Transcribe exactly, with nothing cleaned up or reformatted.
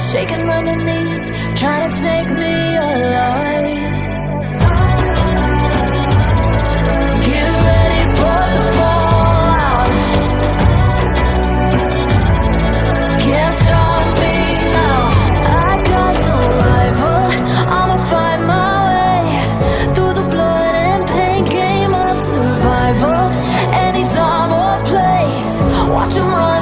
shaking underneath, trying to take me alive. Get ready for the fallout. Can't stop me now. I got no rival. I'ma find my way through the blood and pain game of survival. Any time or place, watch 'em run.